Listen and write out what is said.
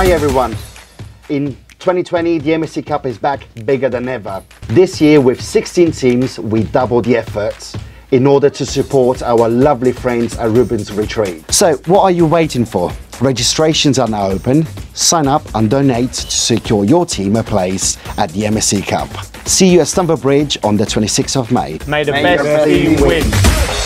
Hi everyone. In 2020, the MSC Cup is back bigger than ever. This year, with 16 teams, we doubled the efforts in order to support our lovely friends at Rubens Retreat. So what are you waiting for? Registrations are now open. Sign up and donate to secure your team a place at the MSC Cup. See you at Stamford Bridge on the 26th of May. May the best team win.